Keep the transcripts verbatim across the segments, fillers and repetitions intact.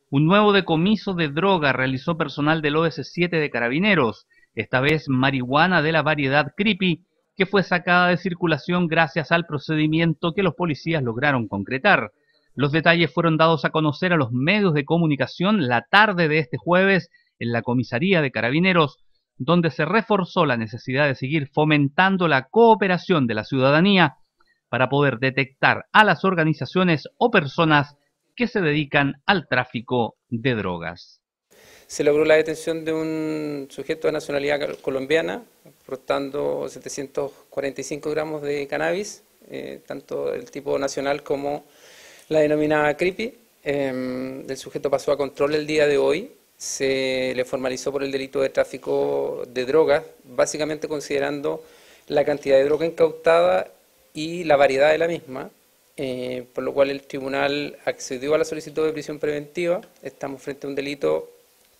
Un nuevo decomiso de droga realizó personal del O S siete de Carabineros, esta vez marihuana de la variedad Creepy, que fue sacada de circulación gracias al procedimiento que los policías lograron concretar. Los detalles fueron dados a conocer a los medios de comunicación la tarde de este jueves en la comisaría de Carabineros, donde se reforzó la necesidad de seguir fomentando la cooperación de la ciudadanía para poder detectar a las organizaciones o personas que se dedican al tráfico de drogas. Se logró la detención de un sujeto de nacionalidad colombiana, portando setecientos cuarenta y cinco gramos de cannabis, eh, tanto del tipo nacional como la denominada Creepy. Eh, el sujeto pasó a control el día de hoy, se le formalizó por el delito de tráfico de drogas, básicamente considerando la cantidad de droga incautada y la variedad de la misma. Eh, por lo cual el tribunal accedió a la solicitud de prisión preventiva. Estamos frente a un delito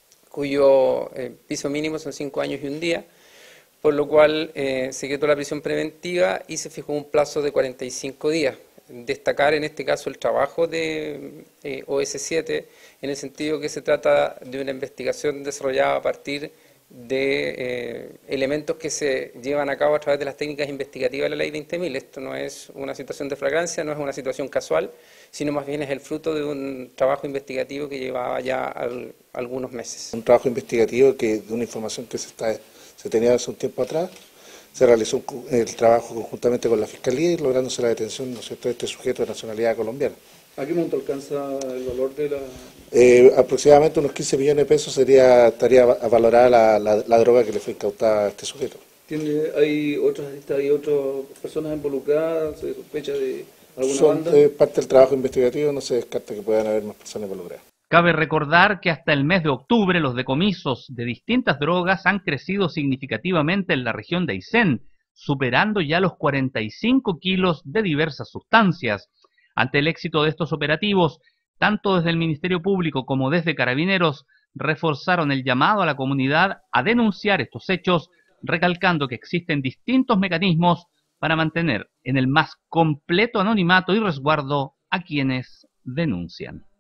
cuyo eh, piso mínimo son cinco años y un día, por lo cual eh, se quitó la prisión preventiva y se fijó un plazo de cuarenta y cinco días. Destacar en este caso el trabajo de eh, O S siete, en el sentido que se trata de una investigación desarrollada a partir de eh, elementos que se llevan a cabo a través de las técnicas investigativas de la ley veinte mil. Esto no es una situación de flagrancia, no es una situación casual, sino más bien es el fruto de un trabajo investigativo que llevaba ya al, algunos meses. Un trabajo investigativo que de una información que se, está, se tenía hace un tiempo atrás, se realizó el trabajo conjuntamente con la Fiscalía y lográndose la detención, ¿no es cierto?, de este sujeto de nacionalidad colombiana. ¿A qué monto alcanza el valor de la...? Eh, aproximadamente unos quince millones de pesos sería, estaría valorada la, la, la droga que le fue incautada a este sujeto. ¿Tiene, ¿Hay otras hay otras personas involucradas? ¿Se sospecha de alguna Son, banda? Eh, parte del trabajo investigativo, no se descarta que puedan haber más personas involucradas. Cabe recordar que hasta el mes de octubre los decomisos de distintas drogas han crecido significativamente en la región de Aysén, superando ya los cuarenta y cinco kilos de diversas sustancias. Ante el éxito de estos operativos, tanto desde el Ministerio Público como desde Carabineros reforzaron el llamado a la comunidad a denunciar estos hechos, recalcando que existen distintos mecanismos para mantener en el más completo anonimato y resguardo a quienes denuncian.